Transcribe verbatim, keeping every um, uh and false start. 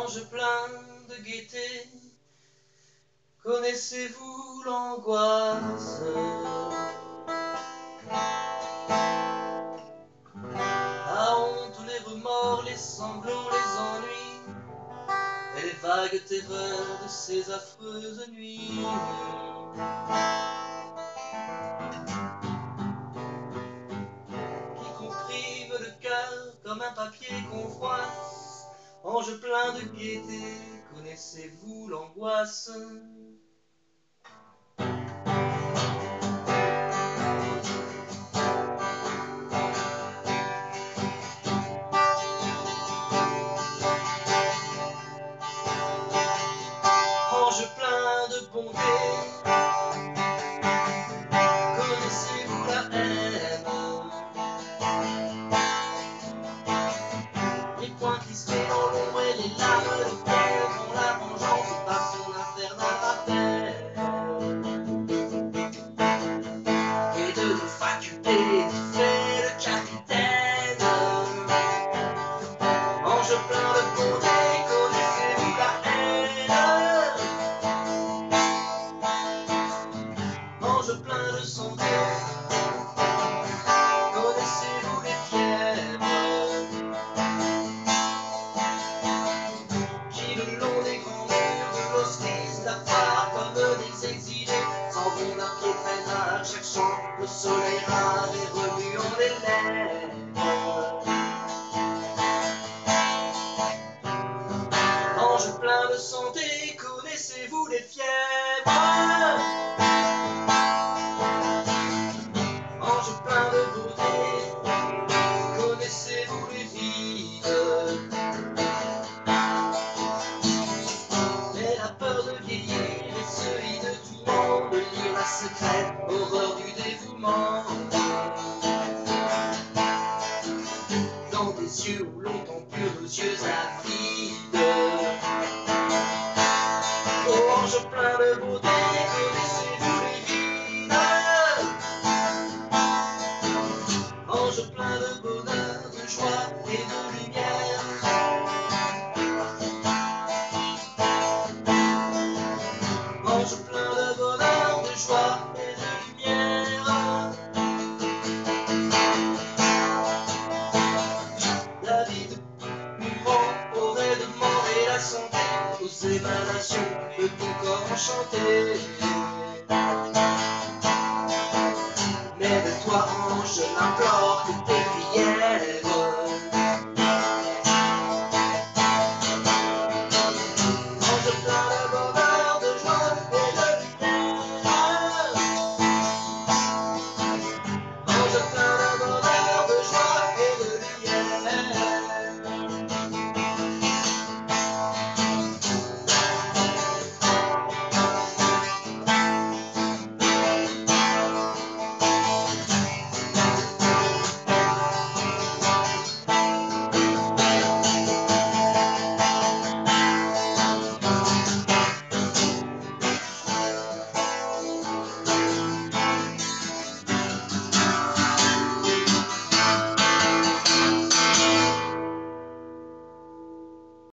Ange plein de gaieté, connaissez-vous l'angoisse? La honte, les remords, les sanglots, les ennuis, et les vagues terreurs de ces affreuses nuits. Qui comprime le cœur comme un papier qu'on froisse. Ange plein de gaieté, connaissez-vous l'angoisse? Ange plein de bonté, connaissez-vous la haine? Les poings crispés dans l'ombre et les larmes de pierre dont la vengeance par son infernal rappel. Et de nos facultés qui fait le capitaine. Ange plein de bonté, connaissez-vous la haine? Ange plein de santé, connaissez-vous les fièvres qui le long des grands murs de l'hospice d'affaires comme des exilés s'en vont d'un pied traînard cherchant le soleil rare et remuant les lèvres. Ange plein de santé, connaissez-vous les fièvres? Ange plein de beauté, connaissez-vous les vides? Mais la peur de vieillir et celui de tout monde, de lire la secrète horreur du dévouement. Dans des yeux où longtemps purs nos yeux avides. Oh, ange plein de beauté, connaissez-vous les vides? Ange plein de bonheur, de joie et de lumière. Ange plein de bonheur, de joie et de lumière. La vie de mouvement aurait demandé la santé aux émanations de ton corps enchanté. Mais de toi, ange, j'implore que tes